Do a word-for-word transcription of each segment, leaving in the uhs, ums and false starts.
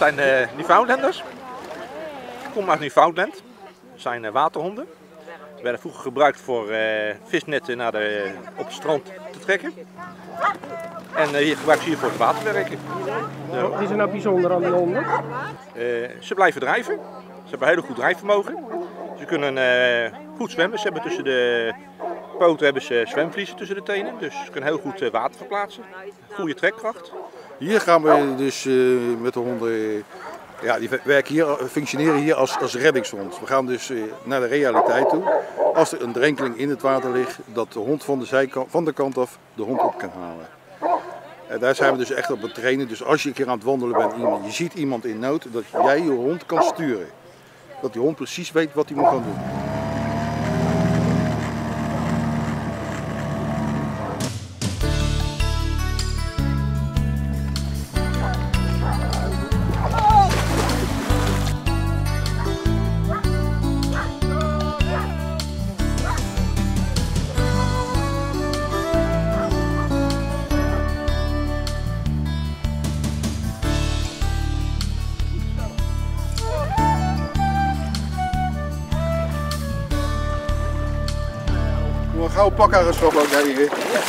zijn uh, Newfoundlanders. Ik kom uit Newfoundland. Dat zijn uh, waterhonden. Ze werden vroeger gebruikt voor uh, visnetten naar de, op het strand te trekken. En uh, hier gebruiken ze hier voor het waterwerken. Wat is er nou bijzonder aan die honden? Uh, ze blijven drijven. Ze hebben een heel goed drijfvermogen. Ze kunnen uh, goed zwemmen. Ze hebben tussen de poten hebben ze zwemvliezen tussen de tenen. Dus ze kunnen heel goed uh, water verplaatsen. Goede trekkracht. Hier gaan we dus uh, met de honden, ja, die werken hier, functioneren hier als, als reddingshond. We gaan dus uh, naar de realiteit toe. Als er een drenkeling in het water ligt, dat de hond van de, zijkant, van de kant af de hond op kan halen. En daar zijn we dus echt op het trainen. Dus als je een keer aan het wandelen bent, iemand, je ziet iemand in nood, dat jij je hond kan sturen. Dat die hond precies weet wat hij moet gaan doen. Een gouden pakharenschap ook hier.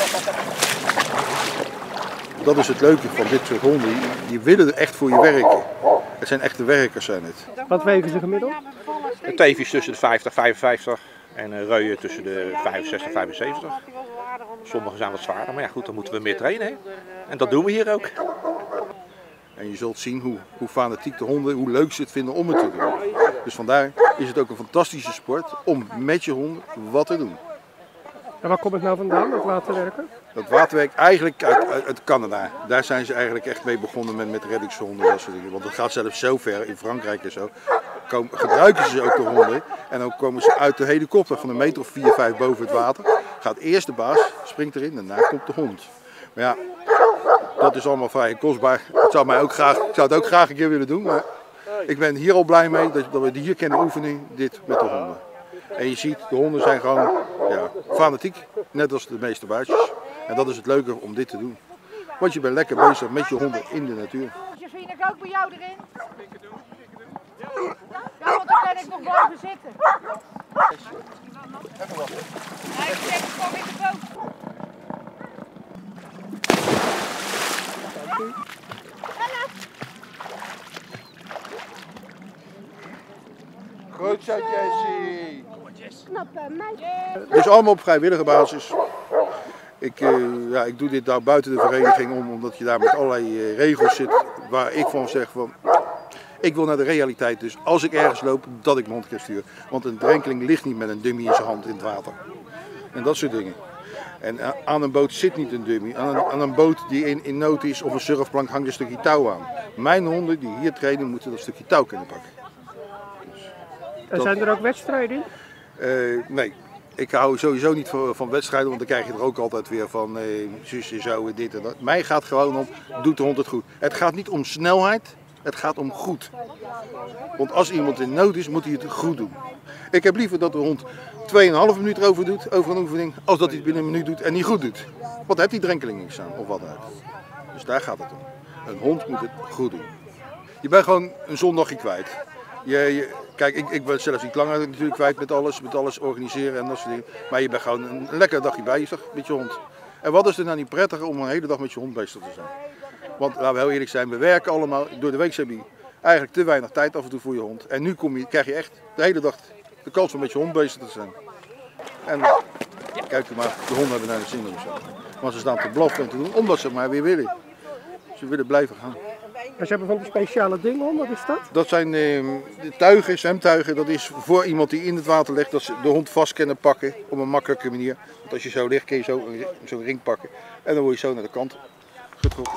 Dat is het leuke van dit soort honden. Die willen er echt voor je werken. Het zijn echte werkers zijn het. Wat wegen ze gemiddeld? De teefjes tussen de vijftig, vijfenvijftig en een reuien tussen de vijfenzestig, vijfenzeventig. Sommige zijn wat zwaarder, maar ja goed, dan moeten we meer trainen. Hè? En dat doen we hier ook. En je zult zien hoe, hoe fanatiek de honden, hoe leuk ze het vinden om het te doen. Dus vandaar is het ook een fantastische sport om met je honden wat te doen. En waar komt het nou vandaan, dat waterwerken? Dat waterwerk eigenlijk uit, uit, uit Canada. Daar zijn ze eigenlijk echt mee begonnen met, met reddingshonden. Dat soort dingen. Want het gaat zelfs zo ver, in Frankrijk en zo, komen, gebruiken ze ook de honden. En dan komen ze uit de helikopter van een meter of vier, vijf boven het water. Gaat eerst de baas, springt erin en daarna komt de hond. Maar ja, dat is allemaal vrij kostbaar. Het zou mij ook graag, ik zou het ook graag een keer willen doen. Maar ik ben hier al blij mee dat, dat we hier kunnen oefenen, dit met de honden. En je ziet, de honden zijn gewoon ja, fanatiek, net als de meeste baasjes. En dat is het leuke om dit te doen. Want je bent lekker bezig met je honden in de natuur. Vind ik ook bij jou erin? Ja, want dan kan ik nog boven zitten. Ja, ik zeg, kom in de boot. Groot zo, Jessie! Dus allemaal op vrijwillige basis. Ik, uh, ja, ik doe dit daar buiten de vereniging om, omdat je daar met allerlei uh, regels zit waar ik van zeg van, ik wil naar de realiteit, dus als ik ergens loop, dat ik mijn hond kan sturen. Want een drenkeling ligt niet met een dummy in zijn hand in het water. En dat soort dingen. En uh, aan een boot zit niet een dummy. Aan een, aan een boot die in, in nood is of een surfplank hangt een stukje touw aan. Mijn honden die hier trainen moeten dat stukje touw kunnen pakken. Dus, en dat... zijn er ook wedstrijden? Uh, nee. Ik hou sowieso niet van, van wedstrijden, want dan krijg je er ook altijd weer van eh, zus en zo en dit en dat. Mij gaat gewoon om, doet de hond het goed. Het gaat niet om snelheid, het gaat om goed. Want als iemand in nood is, moet hij het goed doen. Ik heb liever dat de hond tweeënhalve minuut erover doet, over een oefening, als dat hij het binnen een minuut doet en niet goed doet. Want dan heeft die drenkeling niks aan, of wat dan ook. Dus daar gaat het om. Een hond moet het goed doen. Je bent gewoon een zondagje kwijt. Je, je, kijk, ik, ik ben zelf niet langer natuurlijk kwijt met alles, met alles organiseren en dat soort dingen. Maar je bent gewoon een lekker dagje bezig met je hond. En wat is er nou niet prettiger om een hele dag met je hond bezig te zijn? Want laten we heel eerlijk zijn, we werken allemaal. Door de week heb je eigenlijk te weinig tijd af en toe voor je hond. En nu kom je, krijg je echt de hele dag de kans om met je hond bezig te zijn. En kijk maar, de honden hebben daar een zin in. Maar ze staan te blaffen en te doen, omdat ze maar weer willen. Ze willen blijven gaan. En ze hebben van die speciale dingen om, wat is dat? Dat zijn eh, de tuigen, zwemtuigen. Dat is voor iemand die in het water ligt, dat ze de hond vast kunnen pakken op een makkelijke manier. Want als je zo ligt, kun je zo'n zo ring pakken en dan word je zo naar de kant getrokken.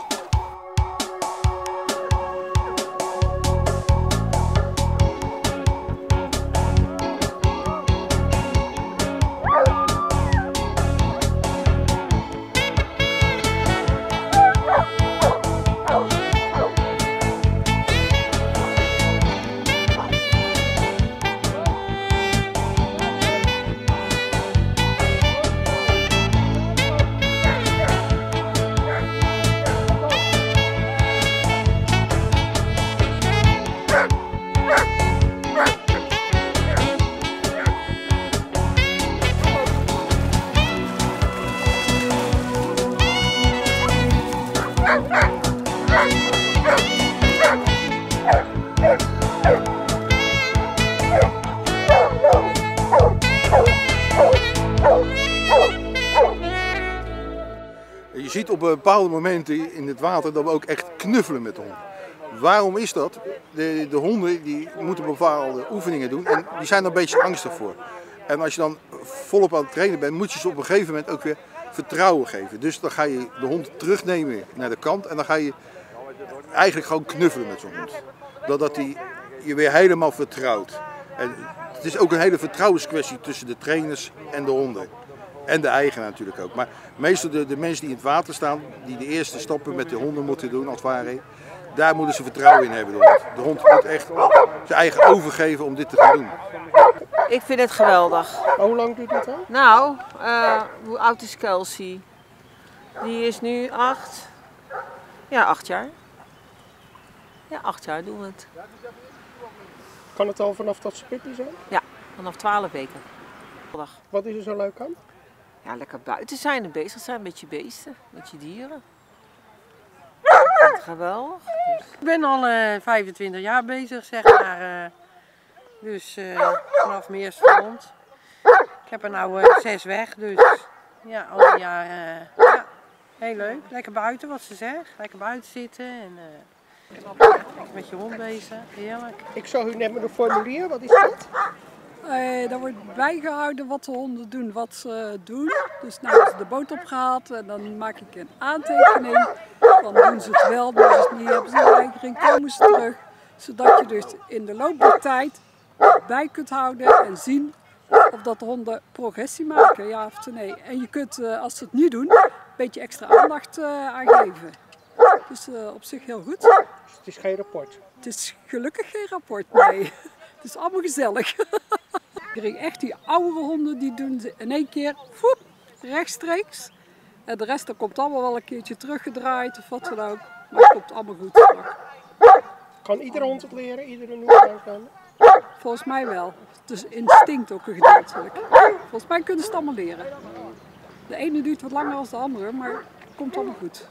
op bepaalde momenten in het water dat we ook echt knuffelen met de hond. Waarom is dat? De, de honden die moeten bepaalde oefeningen doen en die zijn er een beetje angstig voor. En als je dan volop aan het trainen bent, moet je ze op een gegeven moment ook weer vertrouwen geven. Dus dan ga je de hond terugnemen naar de kant en dan ga je eigenlijk gewoon knuffelen met zo'n hond. Doordat hij je weer helemaal vertrouwt. En het is ook een hele vertrouwenskwestie tussen de trainers en de honden. En de eigenaar natuurlijk ook. Maar meestal de, de mensen die in het water staan, die de eerste stappen met de honden moeten doen als het ware, daar moeten ze vertrouwen in hebben. De hond, de hond moet echt zijn eigen overgeven om dit te gaan doen. Ik vind het geweldig. Hoe lang duurt dit al? Nou, uh, hoe oud is Kelsey? Die is nu acht. Ja, acht jaar. Ja, acht jaar doen we het. Kan het al vanaf dat ze puppy zijn? Ja, vanaf twaalf weken. Wat is er zo leuk aan? Ja, lekker buiten zijn en bezig zijn met je beesten, met je dieren. Ik vind het geweldig. Dus. Ik ben al uh, vijfentwintig jaar bezig, zeg maar. Uh, dus uh, vanaf Meersveld. Ik heb er nou uh, zes weg, dus ja, al een jaar. Uh, ja, heel leuk. Lekker buiten, wat ze zegt. Lekker buiten zitten en uh, met je hond bezig. Heerlijk. Ik zag u net met een formulier, wat is dat? Uh, daar wordt bijgehouden wat de honden doen, wat ze doen. Dus nou is de boot opgehaald en dan maak ik een aantekening. Dan doen ze het wel, maar als ze het niet hebben, ze weigering, komen ze terug. Zodat je dus in de loop der tijd bij kunt houden en zien of dat de honden progressie maken, ja of nee. En je kunt, uh, als ze het niet doen, een beetje extra aandacht uh, aan geven. Dus uh, op zich heel goed. Dus het is geen rapport? Het is gelukkig geen rapport, nee. Het is allemaal gezellig. Echt die oudere honden die doen ze in één keer voep, rechtstreeks. En de rest dat komt allemaal wel een keertje teruggedraaid of wat dan ook. Maar het komt allemaal goed straks. Kan iedere hond het leren? Iedere nieuwe kan? Volgens mij wel. Het is instinct ook een gedeeltelijk. Volgens mij kunnen ze het allemaal leren. De ene duurt wat langer dan de andere, maar het komt allemaal goed.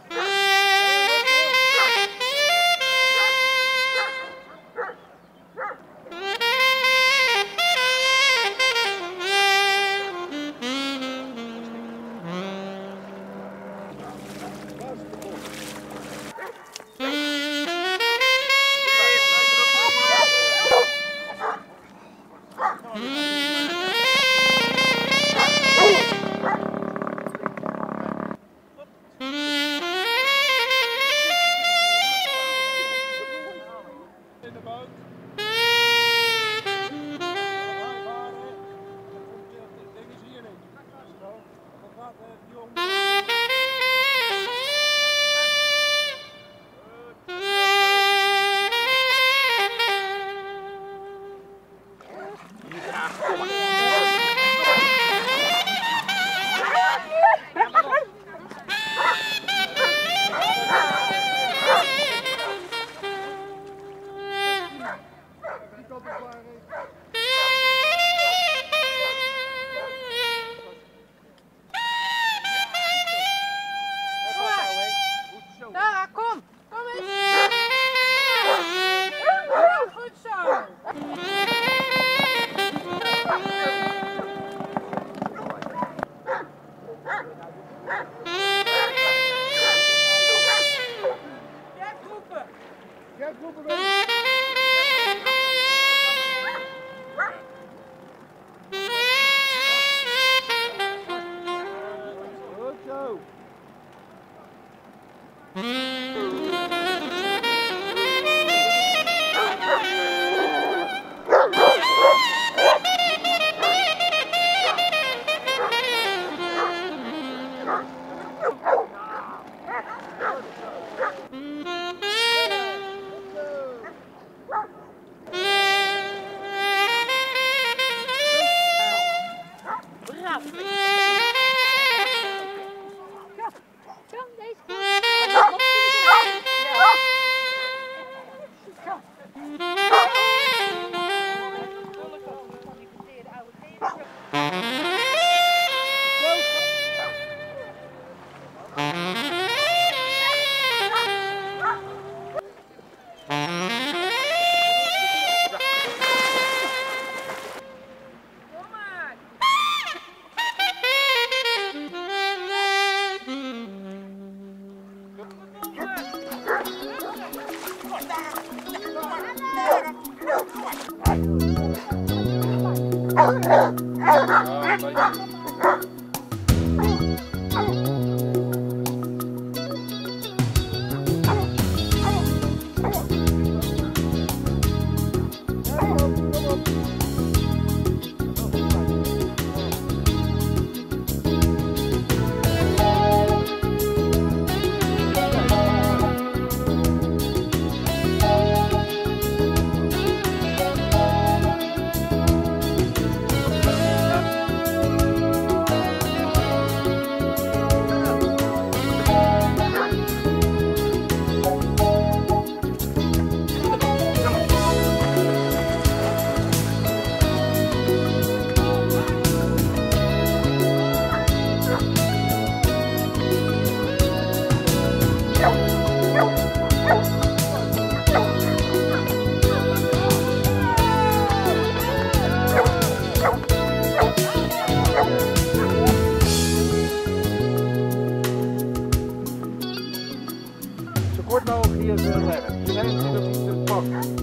Kort mogelijk hier leggen. Je neemt dat niet te pakken.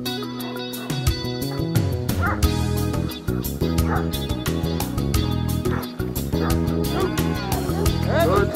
Goed.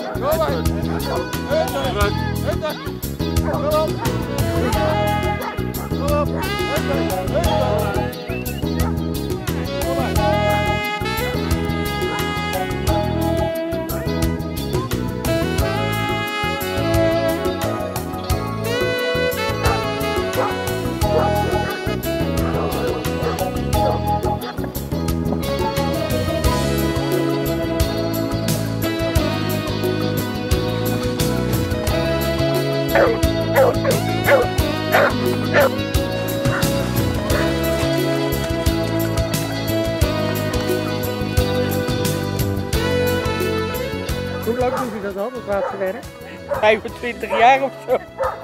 Hoe lang doet u dat al, dat waterwerk? vijfentwintig jaar of zo.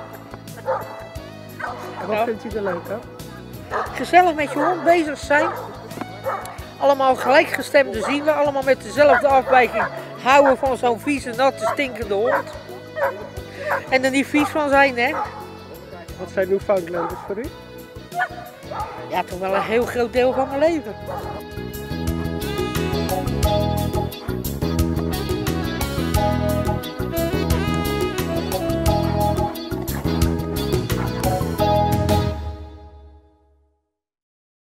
En wat vindt u er leuk aan? Gezellig met je hond bezig zijn. Allemaal gelijkgestemden zien we, allemaal met dezelfde afwijking houden van zo'n vieze, natte, stinkende hond. En er niet vies van zijn, hè? Wat zijn Newfoundlanders voor u? Ja, toch wel een heel groot deel van mijn leven.